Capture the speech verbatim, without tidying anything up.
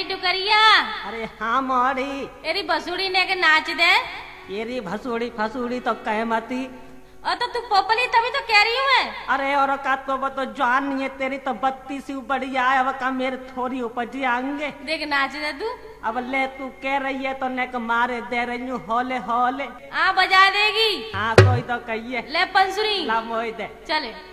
नी टुकरिया। अरे हाँ मोड़ी एरी भसुड़ी ने के नाच दे। येरी भसूड़ी फसूड़ी तो कह मती। और तो तू पोपली तभी तो कह रही हूँ मैं। अरे और का तो वो तो जान नहीं है तेरी तो बत्ती सी बढ़िया है। अब का मेरे थोड़ी उपजी आएंगे देख नाच दे तू। अब ले तू कह रही है तो नेक मारे दे रही हूँ होले होले। हाँ बजा देगी। हाँ कोई तो कहिए ले पंसुरी ला मोई दे चले।